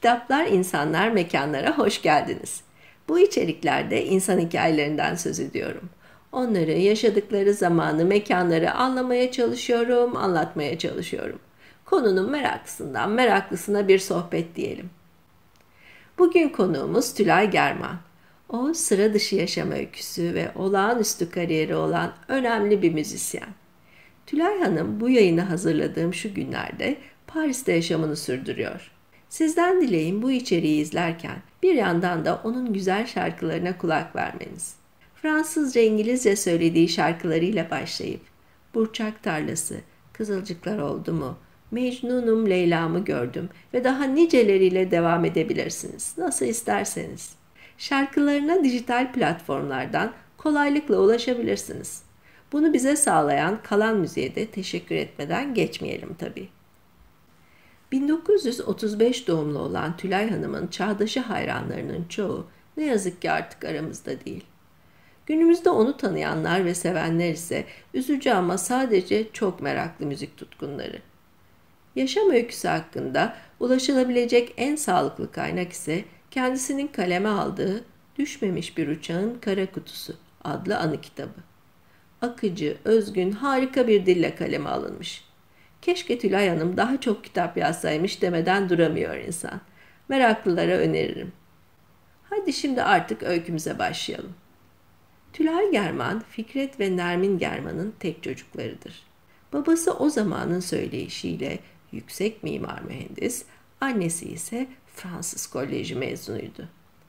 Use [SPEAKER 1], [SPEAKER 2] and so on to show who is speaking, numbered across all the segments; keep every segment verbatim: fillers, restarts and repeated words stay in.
[SPEAKER 1] Kitaplar, insanlar, mekanlara hoş geldiniz. Bu içeriklerde insan hikayelerinden söz ediyorum. Onları, yaşadıkları zamanı, mekanları anlamaya çalışıyorum, anlatmaya çalışıyorum. Konunun meraklısından meraklısına bir sohbet diyelim. Bugün konuğumuz Tülay German. O sıra dışı yaşam öyküsü ve olağanüstü kariyeri olan önemli bir müzisyen. Tülay Hanım bu yayını hazırladığım şu günlerde Paris'te yaşamını sürdürüyor. Sizden dileğim bu içeriği izlerken bir yandan da onun güzel şarkılarına kulak vermeniz. Fransızca, İngilizce söylediği şarkılarıyla başlayıp Burçak Tarlası, Kızılcıklar Oldu mu, Mecnunum Leyla'mı gördüm ve daha niceleriyle devam edebilirsiniz. Nasıl isterseniz. Şarkılarına dijital platformlardan kolaylıkla ulaşabilirsiniz. Bunu bize sağlayan Kalan Müziğe de teşekkür etmeden geçmeyelim tabii. bin dokuz yüz otuz beş doğumlu olan Tülay Hanım'ın çağdaşı hayranlarının çoğu ne yazık ki artık aramızda değil. Günümüzde onu tanıyanlar ve sevenler ise üzücü ama sadece çok meraklı müzik tutkunları. Yaşam öyküsü hakkında ulaşılabilecek en sağlıklı kaynak ise kendisinin kaleme aldığı Düşmemiş Bir Uçağın Kara Kutusu adlı anı kitabı. Akıcı, özgün, harika bir dille kaleme alınmış. Keşke Tülay Hanım daha çok kitap yazsaymış demeden duramıyor insan. Meraklılara öneririm. Hadi şimdi artık öykümüze başlayalım. Tülay German, Fikret ve Nermin German'ın tek çocuklarıdır. Babası o zamanın söyleyişiyle yüksek mimar mühendis, annesi ise Fransız Koleji mezunuydu.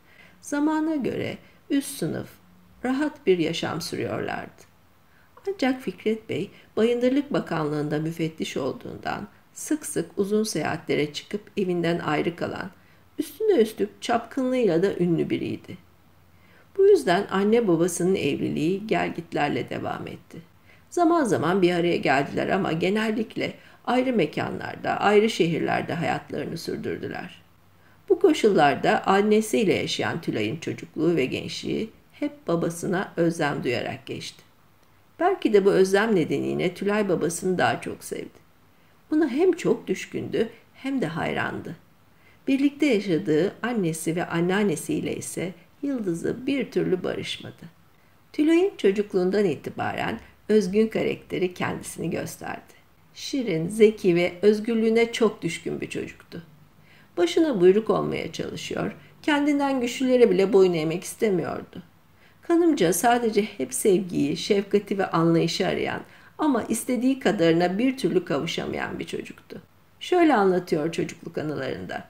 [SPEAKER 1] Zamana göre üst sınıf, rahat bir yaşam sürüyorlardı. Ancak Fikret Bey, Bayındırlık Bakanlığı'nda müfettiş olduğundan sık sık uzun seyahatlere çıkıp evinden ayrı kalan, üstüne üstlük çapkınlığıyla da ünlü biriydi. Bu yüzden anne babasının evliliği gelgitlerle devam etti. Zaman zaman bir araya geldiler ama genellikle ayrı mekanlarda, ayrı şehirlerde hayatlarını sürdürdüler. Bu koşullarda annesiyle yaşayan Tülay'ın çocukluğu ve gençliği hep babasına özlem duyarak geçti. Belki de bu özlem nedeniyle Tülay babasını daha çok sevdi. Buna hem çok düşkündü hem de hayrandı. Birlikte yaşadığı annesi ve anneannesiyle ise yıldızı bir türlü barışmadı. Tülay'ın çocukluğundan itibaren özgün karakteri kendisini gösterdi. Şirin, zeki ve özgürlüğüne çok düşkün bir çocuktu. Başına buyruk olmaya çalışıyor, kendinden güçlülere bile boyun eğmek istemiyordu. Kanımca sadece hep sevgiyi, şefkati ve anlayışı arayan ama istediği kadarına bir türlü kavuşamayan bir çocuktu. Şöyle anlatıyor çocukluk anılarında.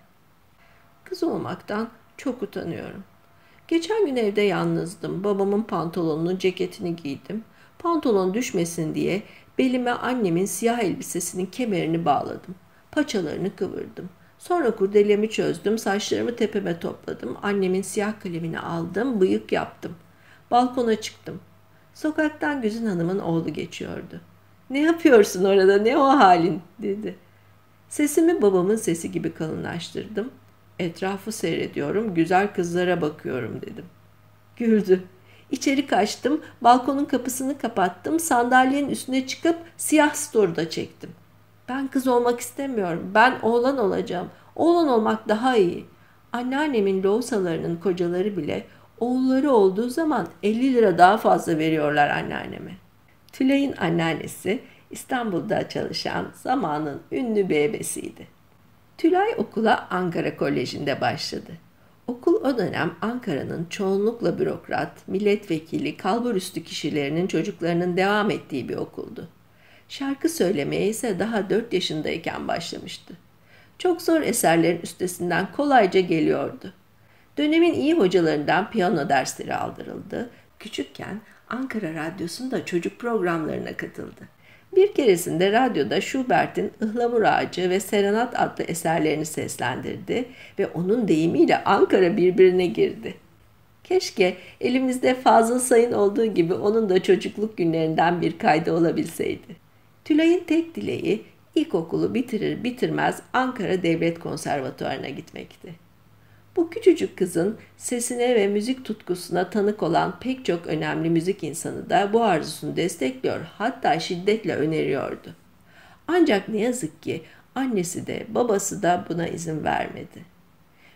[SPEAKER 1] Kız olmaktan çok utanıyorum. Geçen gün evde yalnızdım. Babamın pantolonunu, ceketini giydim. Pantolon düşmesin diye belime annemin siyah elbisesinin kemerini bağladım. Paçalarını kıvırdım. Sonra kurdelemi çözdüm, saçlarımı tepeme topladım. Annemin siyah kalemini aldım, bıyık yaptım. Balkona çıktım. Sokaktan Güzin Hanım'ın oğlu geçiyordu. "Ne yapıyorsun orada, ne o halin?" dedi. Sesimi babamın sesi gibi kalınlaştırdım. "Etrafı seyrediyorum, güzel kızlara bakıyorum." dedim. Güldü. İçeri kaçtım, balkonun kapısını kapattım, sandalyenin üstüne çıkıp siyah storuda çektim. "Ben kız olmak istemiyorum, ben oğlan olacağım. Oğlan olmak daha iyi." Anneannemin loğusalarının kocaları bile oğulları olduğu zaman elli lira daha fazla veriyorlar anneanneme. Tülay'ın anneannesi İstanbul'da çalışan zamanın ünlü bir ebesiydi. Tülay okula Ankara Koleji'nde başladı. Okul o dönem Ankara'nın çoğunlukla bürokrat, milletvekili, kalburüstü kişilerinin çocuklarının devam ettiği bir okuldu. Şarkı söylemeye ise daha dört yaşındayken başlamıştı. Çok zor eserlerin üstesinden kolayca geliyordu. Dönemin iyi hocalarından piyano dersleri aldırıldı. Küçükken Ankara Radyosu'nda çocuk programlarına katıldı. Bir keresinde radyoda Schubert'in Ihlamur Ağacı ve Serenat adlı eserlerini seslendirdi ve onun deyimiyle Ankara birbirine girdi. Keşke elimizde Fazıl Say'ın olduğu gibi onun da çocukluk günlerinden bir kaydı olabilseydi. Tülay'ın tek dileği ilkokulu bitirir bitirmez Ankara Devlet Konservatuvarı'na gitmekti. Bu küçücük kızın sesine ve müzik tutkusuna tanık olan pek çok önemli müzik insanı da bu arzusunu destekliyor, hatta şiddetle öneriyordu. Ancak ne yazık ki annesi de babası da buna izin vermedi.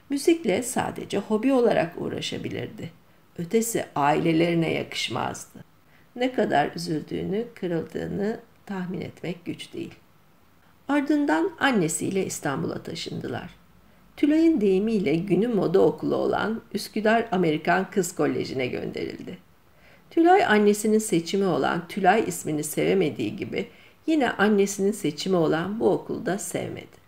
[SPEAKER 1] Müzikle sadece hobi olarak uğraşabilirdi. Ötesi ailelerine yakışmazdı. Ne kadar üzüldüğünü, kırıldığını tahmin etmek güç değil. Ardından annesiyle İstanbul'a taşındılar. Tülay'ın deyimiyle günü moda okulu olan Üsküdar Amerikan Kız Koleji'ne gönderildi. Tülay annesinin seçimi olan Tülay ismini sevemediği gibi yine annesinin seçimi olan bu okulda sevmedi.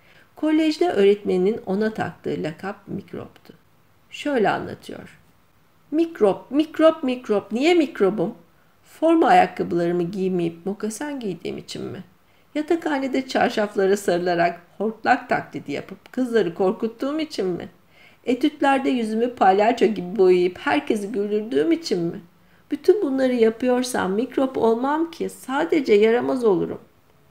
[SPEAKER 1] Kolejde öğretmeninin ona taktığı lakap mikroptu. Şöyle anlatıyor. Mikrop, mikrop, mikrop. Niye mikrobum? Forma ayakkabılarımı giymeyip mokasen giydiğim için mi? Yatakhanede çarşaflara sarılarak hortlak taklidi yapıp kızları korkuttuğum için mi? Etütlerde yüzümü palyaço gibi boyayıp herkesi güldürdüğüm için mi? Bütün bunları yapıyorsam mikrop olmam ki, sadece yaramaz olurum.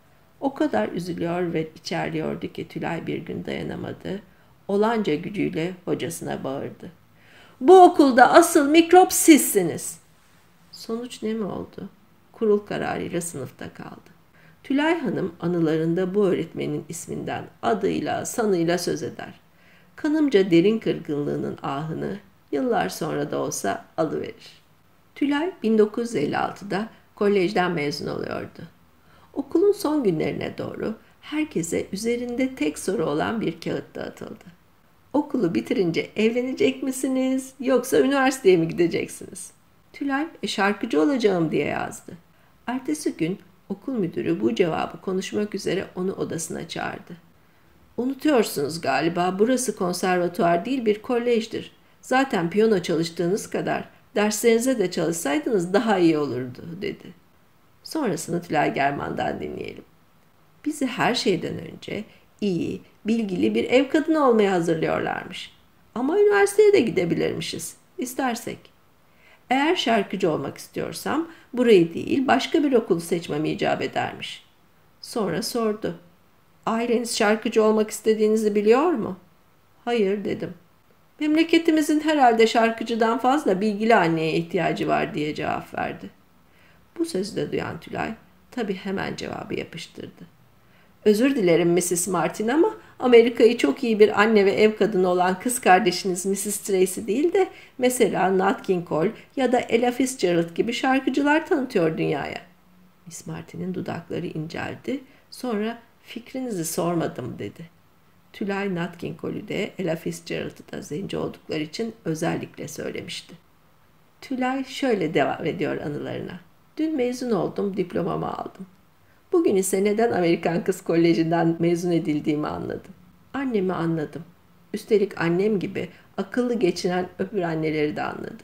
[SPEAKER 1] O kadar üzülüyor ve içerliyordu ki Tülay bir gün dayanamadı. Olanca gücüyle hocasına bağırdı. Bu okulda asıl mikrop sizsiniz. Sonuç ne mi oldu? Kurul kararıyla sınıfta kaldı. Tülay Hanım anılarında bu öğretmenin isminden adıyla sanıyla söz eder. Kanımca derin kırgınlığının ahını yıllar sonra da olsa alıverir. Tülay bin dokuz yüz elli altıda kolejden mezun oluyordu. Okulun son günlerine doğru herkese üzerinde tek soru olan bir kağıt dağıtıldı. Okulu bitirince evlenecek misiniz yoksa üniversiteye mi gideceksiniz? Tülay e, şarkıcı olacağım diye yazdı. Ertesi gün okul müdürü bu cevabı konuşmak üzere onu odasına çağırdı. Unutuyorsunuz galiba, burası konservatuvar değil bir kolejdir. Zaten piyano çalıştığınız kadar derslerinize de çalışsaydınız daha iyi olurdu dedi. Sonrasını Tülay German'dan dinleyelim. Bizi her şeyden önce iyi, bilgili bir ev kadını olmaya hazırlıyorlarmış. Ama üniversiteye de gidebilirmişiz, istersek. Eğer şarkıcı olmak istiyorsam burayı değil başka bir okulu seçmem icap edermiş. Sonra sordu. Aileniz şarkıcı olmak istediğinizi biliyor mu? Hayır dedim. Memleketimizin herhalde şarkıcıdan fazla bilgili anneye ihtiyacı var diye cevap verdi. Bu sözü de duyan Tülay tabii hemen cevabı yapıştırdı. Özür dilerim missis Martin ama Amerika'yı çok iyi bir anne ve ev kadını olan kız kardeşiniz missis Tracy değil de mesela Nat King Cole ya da Ella Fitzgerald gibi şarkıcılar tanıtıyor dünyaya. Miss Martin'in dudakları inceldi. Sonra fikrinizi sormadım dedi. Tülay Nat King Cole'ü de Ella Fitzgerald'ı da zenci oldukları için özellikle söylemişti. Tülay şöyle devam ediyor anılarına. Dün mezun oldum, diplomamı aldım. Bugün ise neden Amerikan Kız Koleji'nden mezun edildiğimi anladım. Annemi anladım. Üstelik annem gibi akıllı geçinen öbür anneleri de anladım.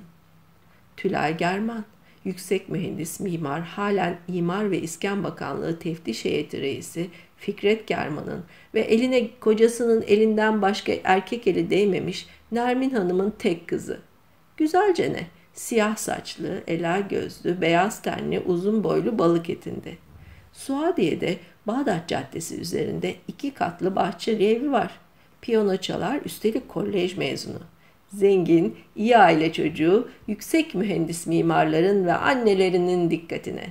[SPEAKER 1] Tülay German, yüksek mühendis mimar, halen İmar ve İskan Bakanlığı Teftiş Heyeti Reisi Fikret German'ın ve eline kocasının elinden başka erkek eli değmemiş Nermin Hanım'ın tek kızı. Güzelce ne? Siyah saçlı, ela gözlü, beyaz tenli, uzun boylu, balık etinde. Suadiye'de Bağdat Caddesi üzerinde iki katlı bahçeli evi var. Piyano çalar, üstelik kolej mezunu. Zengin, iyi aile çocuğu, yüksek mühendis mimarların ve annelerinin dikkatine.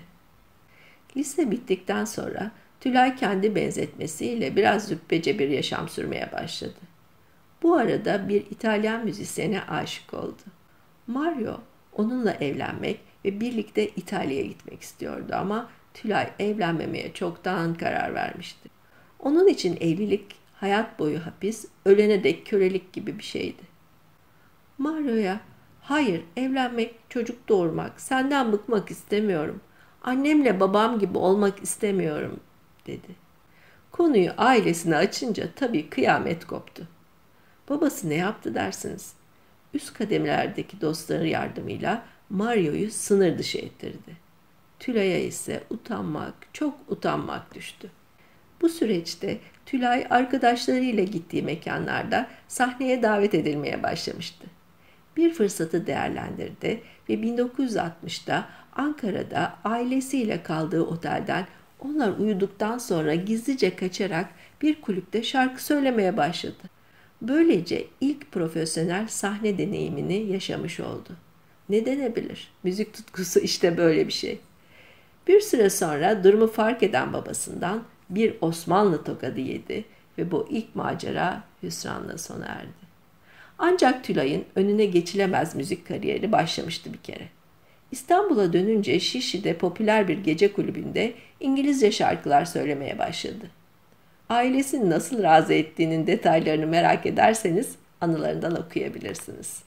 [SPEAKER 1] Lise bittikten sonra Tülay kendi benzetmesiyle biraz züppece bir yaşam sürmeye başladı. Bu arada bir İtalyan müzisyene aşık oldu. Mario onunla evlenmek ve birlikte İtalya'ya gitmek istiyordu ama Tülay evlenmemeye çoktan karar vermişti. Onun için evlilik hayat boyu hapis, ölene dek kölelik gibi bir şeydi. Mario'ya, hayır evlenmek, çocuk doğurmak, senden bıkmak istemiyorum. Annemle babam gibi olmak istemiyorum dedi. Konuyu ailesine açınca tabii kıyamet koptu. Babası ne yaptı dersiniz? Üst kademelerdeki dostları yardımıyla Mario'yu sınır dışı ettirdi. Tülay'a ise utanmak, çok utanmak düştü. Bu süreçte Tülay arkadaşlarıyla gittiği mekanlarda sahneye davet edilmeye başlamıştı. Bir fırsatı değerlendirdi ve bin dokuz yüz altmışta Ankara'da ailesiyle kaldığı otelden onlar uyuduktan sonra gizlice kaçarak bir kulüpte şarkı söylemeye başladı. Böylece ilk profesyonel sahne deneyimini yaşamış oldu. Ne denebilir? Müzik tutkusu işte böyle bir şey. Bir süre sonra durumu fark eden babasından bir Osmanlı tokadı yedi ve bu ilk macera hüsranla sona erdi. Ancak Tülay'ın önüne geçilemez müzik kariyeri başlamıştı bir kere. İstanbul'a dönünce Şişli'de popüler bir gece kulübünde İngilizce şarkılar söylemeye başladı. Ailesini nasıl razı ettiğinin detaylarını merak ederseniz anılarından okuyabilirsiniz.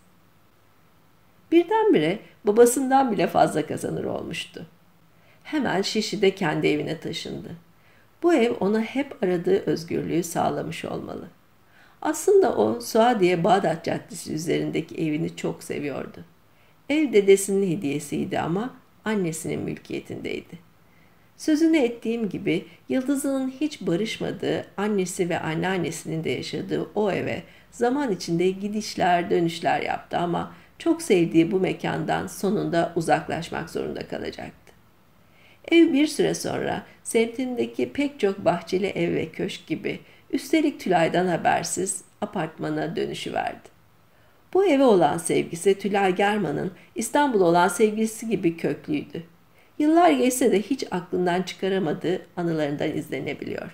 [SPEAKER 1] Birdenbire babasından bile fazla kazanır olmuştu. Hemen Şişli'de kendi evine taşındı. Bu ev ona hep aradığı özgürlüğü sağlamış olmalı. Aslında o Suadiye Bağdat Caddesi üzerindeki evini çok seviyordu. Ev dedesinin hediyesiydi ama annesinin mülkiyetindeydi. Sözünü ettiğim gibi Yıldız'ın hiç barışmadığı, annesi ve anneannesinin de yaşadığı o eve zaman içinde gidişler dönüşler yaptı ama çok sevdiği bu mekandan sonunda uzaklaşmak zorunda kalacaktı. Ev bir süre sonra semtindeki pek çok bahçeli ev ve köşk gibi üstelik Tülay'dan habersiz apartmana dönüşüverdi. Bu eve olan sevgisi Tülay German'ın İstanbul'a olan sevgilisi gibi köklüydü. Yıllar geçse de hiç aklından çıkaramadığı anılarından izlenebiliyor.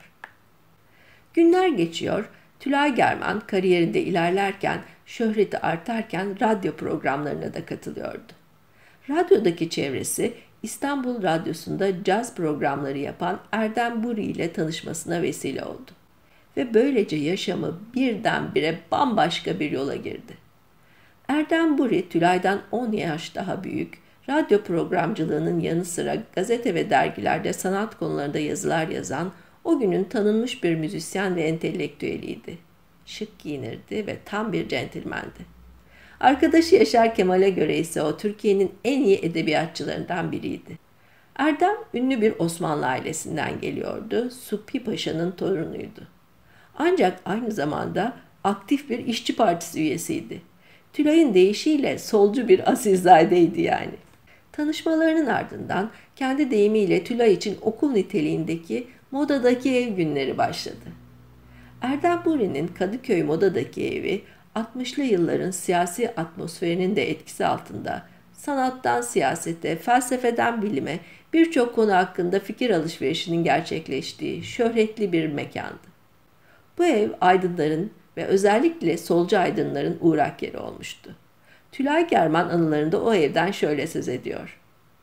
[SPEAKER 1] Günler geçiyor, Tülay German kariyerinde ilerlerken, şöhreti artarken radyo programlarına da katılıyordu. Radyodaki çevresi İstanbul Radyosu'nda caz programları yapan Erdem Buri ile tanışmasına vesile oldu. Ve böylece yaşamı birdenbire bambaşka bir yola girdi. Erdem Buri, Tülay'dan on yaş daha büyük, radyo programcılığının yanı sıra gazete ve dergilerde sanat konularında yazılar yazan, o günün tanınmış bir müzisyen ve entelektüeliydi. Şık giyinirdi ve tam bir centilmendi. Arkadaşı Yaşar Kemal'e göre ise o Türkiye'nin en iyi edebiyatçılarından biriydi. Erdem ünlü bir Osmanlı ailesinden geliyordu, Supi Paşa'nın torunuydu. Ancak aynı zamanda aktif bir işçi partisi üyesiydi. Tülay'ın deyişiyle solcu bir asilzadeydi yani. Tanışmalarının ardından kendi deyimiyle Tülay için okul niteliğindeki Moda'daki ev günleri başladı. Erdem Buri'nin Kadıköy Moda'daki evi altmışlı yılların siyasi atmosferinin de etkisi altında sanattan siyasete, felsefeden bilime birçok konu hakkında fikir alışverişinin gerçekleştiği şöhretli bir mekandı. Bu ev aydınların ve özellikle solcu aydınların uğrak yeri olmuştu. Tülay German anılarında o evden şöyle söz ediyor.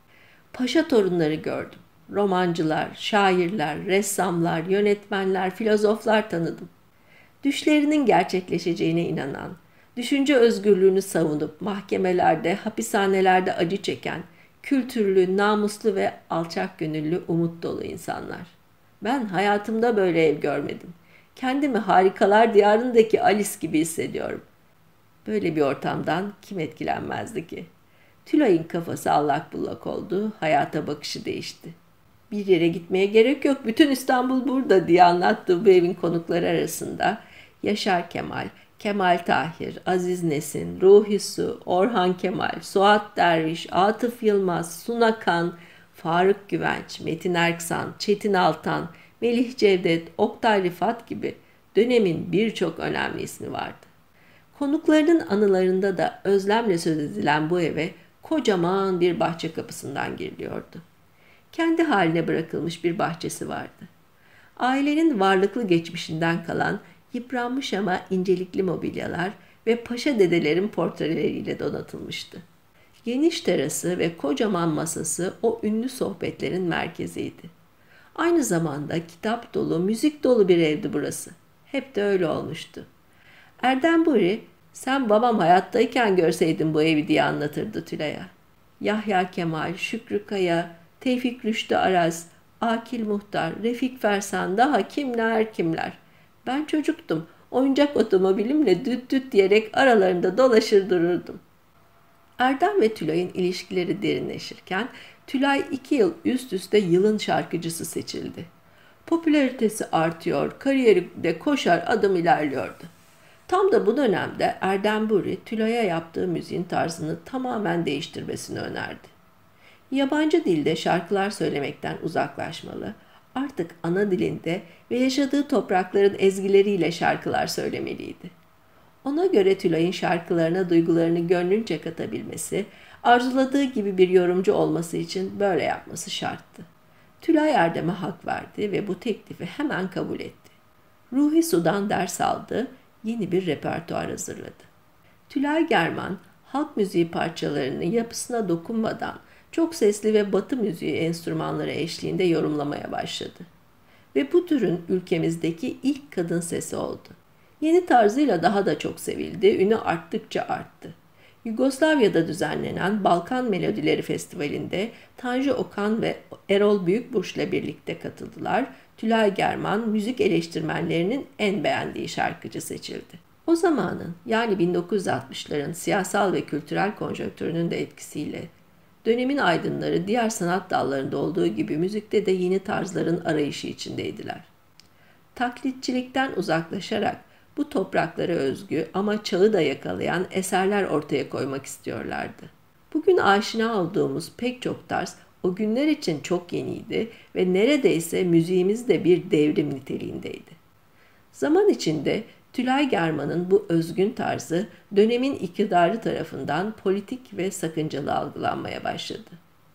[SPEAKER 1] Paşa torunları gördüm. Romancılar, şairler, ressamlar, yönetmenler, filozoflar tanıdım. Düşlerinin gerçekleşeceğine inanan, düşünce özgürlüğünü savunup mahkemelerde, hapishanelerde acı çeken, kültürlü, namuslu ve alçak gönüllü, umut dolu insanlar. Ben hayatımda böyle ev görmedim. Kendimi harikalar diyarındaki Alice gibi hissediyorum. Böyle bir ortamdan kim etkilenmezdi ki? Tülay'ın kafası allak bullak oldu, hayata bakışı değişti. Bir yere gitmeye gerek yok, bütün İstanbul burada diye anlattığı bu evin konukları arasında Yaşar Kemal, Kemal Tahir, Aziz Nesin, Ruhi Su, Orhan Kemal, Suat Derviş, Atıf Yılmaz, Suna Kan, Faruk Güvenç, Metin Erksan, Çetin Altan, Melih Cevdet, Oktay Rifat gibi dönemin birçok önemli ismi vardı. Konuklarının anılarında da özlemle söz edilen bu eve kocaman bir bahçe kapısından giriliyordu. Kendi haline bırakılmış bir bahçesi vardı. Ailenin varlıklı geçmişinden kalan yıpranmış ama incelikli mobilyalar ve paşa dedelerin portreleriyle donatılmıştı. Geniş terası ve kocaman masası o ünlü sohbetlerin merkeziydi. Aynı zamanda kitap dolu, müzik dolu bir evdi burası. Hep de öyle olmuştu. Erdem Buri, sen babam hayattayken görseydin bu evi diye anlatırdı Tülay'a. Yahya Kemal, Şükrü Kaya, Tevfik Rüştü Araz, Akil Muhtar, Refik Fersan, daha kimler kimler. Ben çocuktum, oyuncak otomobilimle düt düt diyerek aralarında dolaşır dururdum. Erdem ve Tülay'ın ilişkileri derinleşirken Tülay iki yıl üst üste yılın şarkıcısı seçildi. Popülaritesi artıyor, kariyeri de koşar adım ilerliyordu. Tam da bu dönemde Erdem Buri, Tülay'a yaptığı müziğin tarzını tamamen değiştirmesini önerdi. Yabancı dilde şarkılar söylemekten uzaklaşmalı, artık ana dilinde ve yaşadığı toprakların ezgileriyle şarkılar söylemeliydi. Ona göre Tülay'ın şarkılarına duygularını gönlünce katabilmesi, arzuladığı gibi bir yorumcu olması için böyle yapması şarttı. Tülay Erdem'e hak verdi ve bu teklifi hemen kabul etti. Ruhi Su'dan ders aldı, yeni bir repertuar hazırladı. Tülay German, halk müziği parçalarını yapısına dokunmadan çok sesli ve batı müziği enstrümanları eşliğinde yorumlamaya başladı. Ve bu türün ülkemizdeki ilk kadın sesi oldu. Yeni tarzıyla daha da çok sevildi, ünü arttıkça arttı. Yugoslavya'da düzenlenen Balkan Melodileri Festivali'nde Tanju Okan ve Erol Büyükburç ile birlikte katıldılar. Tülay German, müzik eleştirmenlerinin en beğendiği şarkıcı seçildi. O zamanın, yani bin dokuz yüz altmışların siyasal ve kültürel konjonktürünün de etkisiyle dönemin aydınları diğer sanat dallarında olduğu gibi müzikte de yeni tarzların arayışı içindeydiler. Taklitçilikten uzaklaşarak bu topraklara özgü ama çağı da yakalayan eserler ortaya koymak istiyorlardı. Bugün aşina olduğumuz pek çok tarz o günler için çok yeniydi ve neredeyse müziğimiz de bir devrim niteliğindeydi. Zaman içinde Tülay German'ın bu özgün tarzı dönemin iktidarı tarafından politik ve sakıncalı algılanmaya başladı.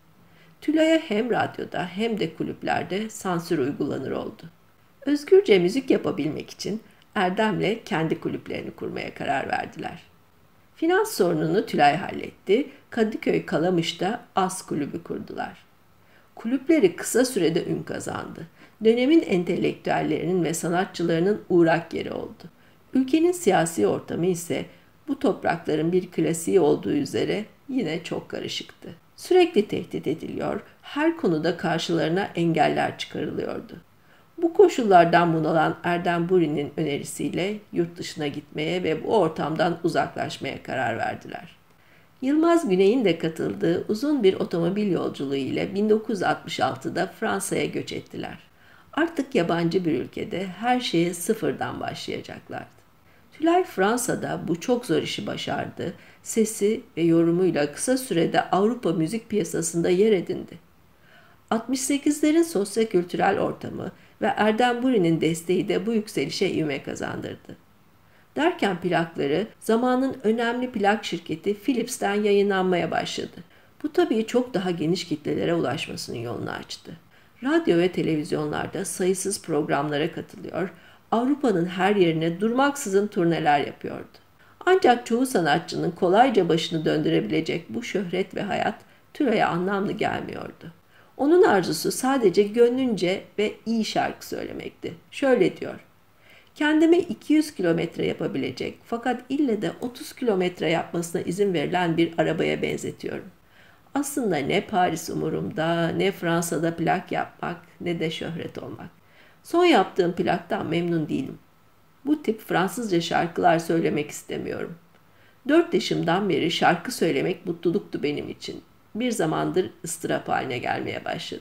[SPEAKER 1] Tülay'a hem radyoda hem de kulüplerde sansür uygulanır oldu. Özgürce müzik yapabilmek için Erdem'le kendi kulüplerini kurmaya karar verdiler. Finans sorununu Tülay halletti, Kadıköy Kalamış'ta As Kulübü kurdular. Kulüpleri kısa sürede ün kazandı. Dönemin entelektüellerinin ve sanatçılarının uğrak yeri oldu. Ülkenin siyasi ortamı ise bu toprakların bir klasiği olduğu üzere yine çok karışıktı. Sürekli tehdit ediliyor, her konuda karşılarına engeller çıkarılıyordu. Bu koşullardan bunalan Erdem Buri'nin önerisiyle yurt dışına gitmeye ve bu ortamdan uzaklaşmaya karar verdiler. Yılmaz Güney'in de katıldığı uzun bir otomobil yolculuğu ile bin dokuz yüz altmış altıda Fransa'ya göç ettiler. Artık yabancı bir ülkede her şeye sıfırdan başlayacaklardı. Tülay Fransa'da bu çok zor işi başardı, sesi ve yorumuyla kısa sürede Avrupa müzik piyasasında yer edindi. altmış sekizlerin sosyo-kültürel ortamı ve Erdem Buri'nin desteği de bu yükselişe ivme kazandırdı. Derken plakları zamanın önemli plak şirketi Philips'ten yayınlanmaya başladı. Bu tabii çok daha geniş kitlelere ulaşmasının yolunu açtı. Radyo ve televizyonlarda sayısız programlara katılıyor, Avrupa'nın her yerine durmaksızın turneler yapıyordu. Ancak çoğu sanatçının kolayca başını döndürebilecek bu şöhret ve hayat Tülay'a anlamlı gelmiyordu. Onun arzusu sadece gönlünce ve iyi şarkı söylemekti. Şöyle diyor: "Kendime iki yüz kilometre yapabilecek fakat ille de otuz kilometre yapmasına izin verilen bir arabaya benzetiyorum. Aslında ne Paris umurumda, ne Fransa'da plak yapmak, ne de şöhret olmak. Son yaptığım plaktan memnun değilim. Bu tip Fransızca şarkılar söylemek istemiyorum. Dört yaşımdan beri şarkı söylemek mutluluktu benim için. Bir zamandır ıstırap haline gelmeye başladı.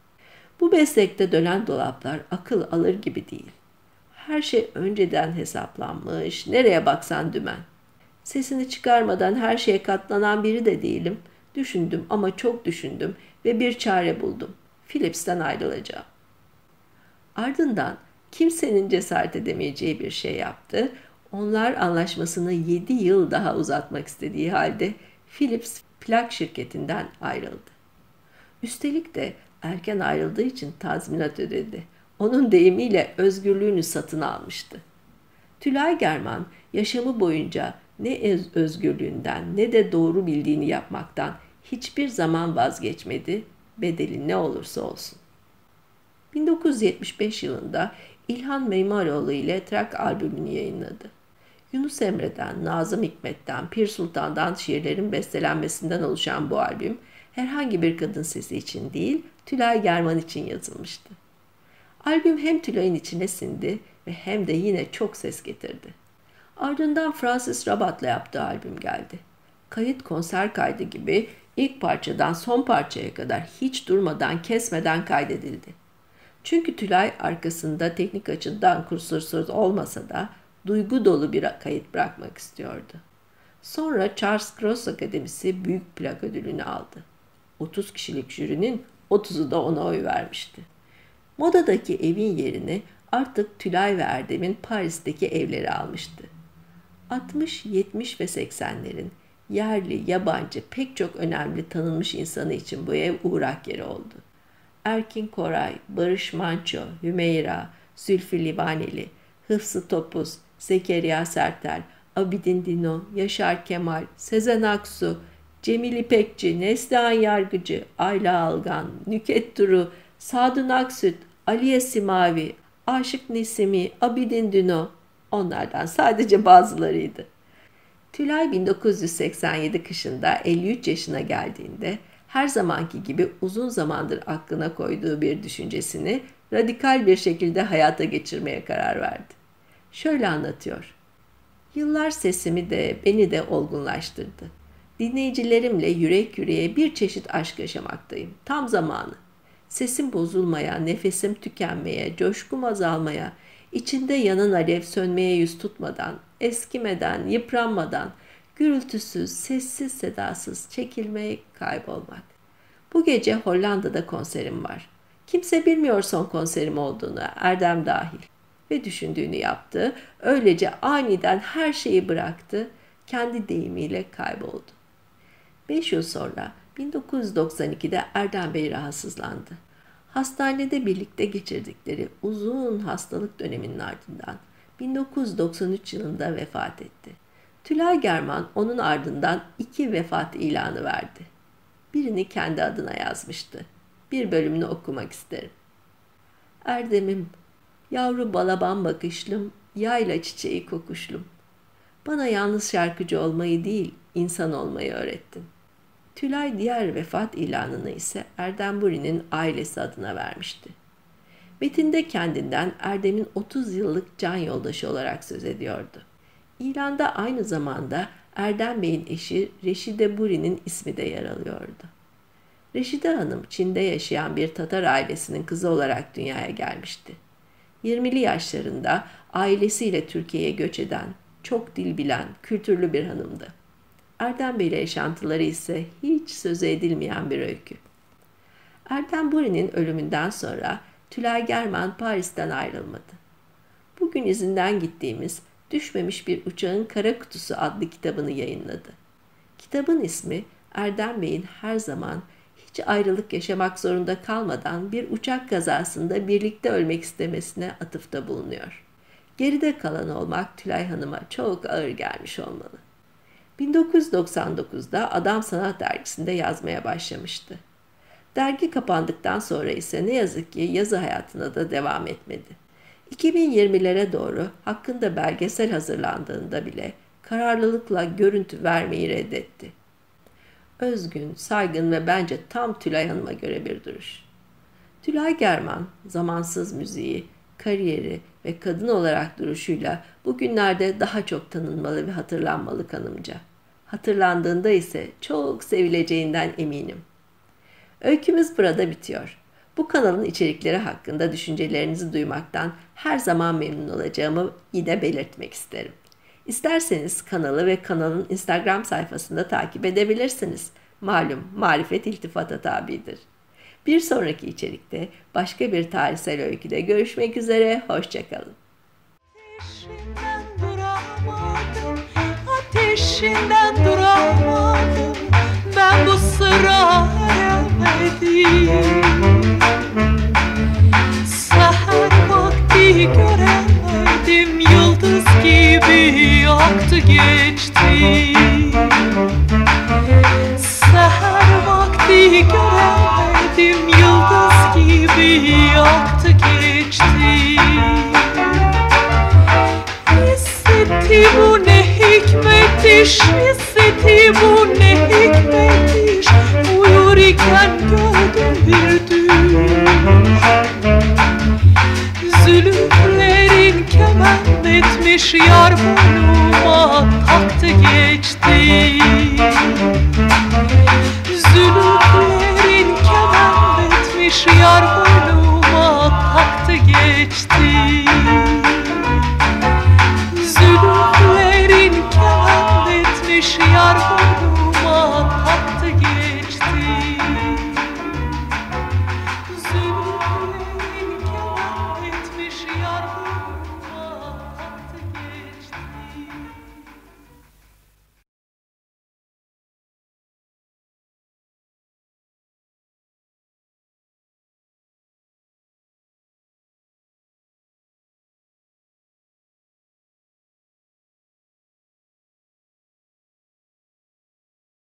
[SPEAKER 1] Bu meslekte dönen dolaplar akıl alır gibi değil. Her şey önceden hesaplanmış, nereye baksan dümen. Sesini çıkarmadan her şeye katlanan biri de değilim. Düşündüm ama çok düşündüm ve bir çare buldum. Philips'ten ayrılacağım." Ardından kimsenin cesaret edemeyeceği bir şey yaptı. Onlar anlaşmasını yedi yıl daha uzatmak istediği halde Philips plak şirketinden ayrıldı. Üstelik de erken ayrıldığı için tazminat ödedi. Onun deyimiyle özgürlüğünü satın almıştı. Tülay German yaşamı boyunca ne özgürlüğünden ne de doğru bildiğini yapmaktan hiçbir zaman vazgeçmedi, bedeli ne olursa olsun. bin dokuz yüz yetmiş beş yılında İlhan Meymaroğlu ile Trak albümünü yayınladı. Yunus Emre'den, Nazım Hikmet'ten, Pir Sultan'dan şiirlerin bestelenmesinden oluşan bu albüm herhangi bir kadın sesi için değil, Tülay German için yazılmıştı. Albüm hem Tülay'ın içine sindi ve hem de yine çok ses getirdi. Ardından Francis Rabat'la yaptığı albüm geldi. Kayıt konser kaydı gibi ilk parçadan son parçaya kadar hiç durmadan, kesmeden kaydedildi. Çünkü Tülay arkasında teknik açıdan kusursuz olmasa da duygu dolu bir kayıt bırakmak istiyordu. Sonra Charles Cross Akademisi Büyük Plak Ödülünü aldı. otuz kişilik jürinin otuzu da ona oy vermişti. Modadaki evin yerini artık Tülay ve Erdem'in Paris'teki evleri almıştı. altmış, yetmiş ve seksenlerin yerli, yabancı pek çok önemli tanınmış insanı için bu ev uğrak yeri oldu. Erkin Koray, Barış Manço, Hümeyra, Zülfü Livaneli, Hıfzı Topuz, Zekeriya Sertel, Abidin Dino, Yaşar Kemal, Sezen Aksu, Cemil İpekçi, Neslihan Yargıcı, Ayla Algan, Nükhet Duru, Sadun Aksüt, Aliye Simavi, Aşık Nesimi, Abidin Dino, onlardan sadece bazılarıydı. Tülay bin dokuz yüz seksen yedi kışında elli üç yaşına geldiğinde her zamanki gibi uzun zamandır aklına koyduğu bir düşüncesini radikal bir şekilde hayata geçirmeye karar verdi. Şöyle anlatıyor. Yıllar sesimi de beni de olgunlaştırdı. Dinleyicilerimle yürek yüreğe bir çeşit aşk yaşamaktayım. Tam zamanı. Sesim bozulmaya, nefesim tükenmeye, coşkum azalmaya, içinde yanan alev sönmeye yüz tutmadan, eskimeden, yıpranmadan, gürültüsüz, sessiz sedasız çekilmek, kaybolmak. Bu gece Hollanda'da konserim var. Kimse bilmiyor son konserim olduğunu, Erdem dahil. Ve düşündüğünü yaptı. Öylece aniden her şeyi bıraktı. Kendi deyimiyle kayboldu. Beş yıl sonra bin dokuz yüz doksan ikide Erdem Bey rahatsızlandı. Hastanede birlikte geçirdikleri uzun hastalık döneminin ardından bin dokuz yüz doksan üç yılında vefat etti. Tülay German onun ardından iki vefat ilanı verdi. Birini kendi adına yazmıştı. Bir bölümünü okumak isterim. Erdem'im, yavru balaban bakışlım, yayla çiçeği kokuşlum. Bana yalnız şarkıcı olmayı değil, insan olmayı öğrettin. Tülay diğer vefat ilanını ise Erdem Buri'nin ailesi adına vermişti. Metinde kendinden Erdem'in otuz yıllık can yoldaşı olarak söz ediyordu. İlanda aynı zamanda Erdem Bey'in eşi Reşide Buri'nin ismi de yer alıyordu. Reşide Hanım Çin'de yaşayan bir Tatar ailesinin kızı olarak dünyaya gelmişti. yirmili yaşlarında ailesiyle Türkiye'ye göç eden, çok dil bilen, kültürlü bir hanımdı. Erdem Bey ile yaşantıları ise hiç söz edilmeyen bir öykü. Erdem Buri'nin ölümünden sonra Tülay German Paris'ten ayrılmadı. Bugün izinden gittiğimiz Düşmemiş Bir Uçağın Kara Kutusu adlı kitabını yayınladı. Kitabın ismi Erdem Bey'in her zaman hiç ayrılık yaşamak zorunda kalmadan bir uçak kazasında birlikte ölmek istemesine atıfta bulunuyor. Geride kalan olmak Tülay Hanım'a çok ağır gelmiş olmalı. bin dokuz yüz doksan dokuzda Adam Sanat Dergisi'nde yazmaya başlamıştı. Dergi kapandıktan sonra ise ne yazık ki yazı hayatına da devam etmedi. iki bin yirmilere doğru hakkında belgesel hazırlandığında bile kararlılıkla görüntü vermeyi reddetti. Özgün, saygın ve bence tam Tülay Hanım'a göre bir duruş. Tülay German, zamansız müziği, kariyeri ve kadın olarak duruşuyla bugünlerde daha çok tanınmalı ve hatırlanmalı kanımca. Hatırlandığında ise çok sevileceğinden eminim. Öykümüz burada bitiyor. Bu kanalın içerikleri hakkında düşüncelerinizi duymaktan her zaman memnun olacağımı yine belirtmek isterim. İsterseniz kanalı ve kanalın Instagram sayfasında takip edebilirsiniz. Malum marifet iltifata tabidir. Bir sonraki içerikte başka bir tarihsel öyküde görüşmek üzere, hoşçakalın.
[SPEAKER 2] Ateşinden duramadım, ateşinden duramadım, ben bu sıra eremedim. Seher vakti göremedim, yıldız gibi aktı geçti. Seher vakti göremedim, yıldız gibi aktı geçti. Hissetti bu ne hikmet iş, hissetti bu